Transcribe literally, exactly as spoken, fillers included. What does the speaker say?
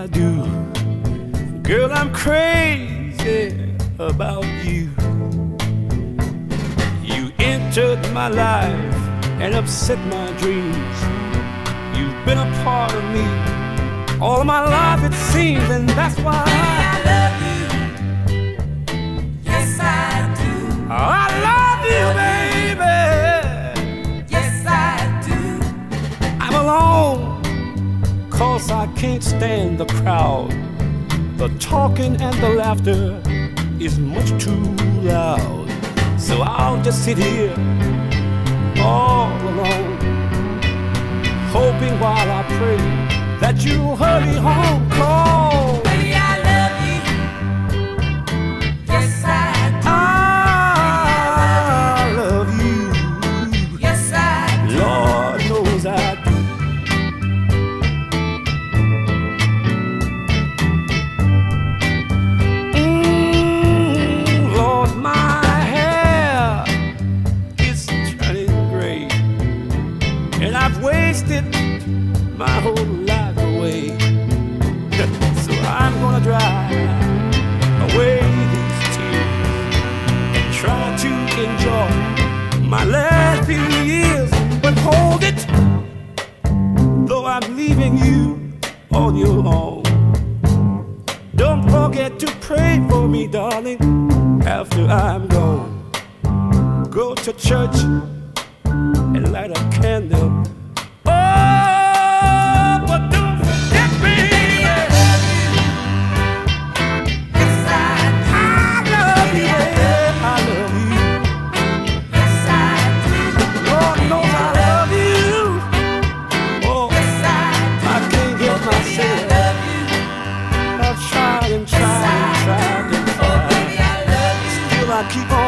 I do. Girl, I'm crazy about you. You entered my life and upset my dreams. You've been a part of me all my life, it seems, and that's why I love you. Yes, I do. I love you, baby. Yes, I do. I'm alone, 'cause I can't stand the crowd. The talking and the laughter is much too loud. So I'll just sit here all alone, hoping while I pray that you hurry home. Call. Baby, I love you. Yes, I do. I love you. Yes, I do. Lord knows I do. Mm, Lord, my hair is turning gray, and I've wasted my whole life away. So I'm gonna dry away these tears and try to enjoy my last few years. But hold it, though I'm leaving you on your own. Don't forget to pray for me, darling, after I'm gone. Go to church and light a candle. Oh, but don't forget me. Yes, I do. I love you, yeah, I love you. Yes, I do. Lord knows I love you. Oh, Yes, I do. I can't help Baby, I myself. love you. I've tried and tried and tried and Oh, tried. baby, I love you. Still I keep on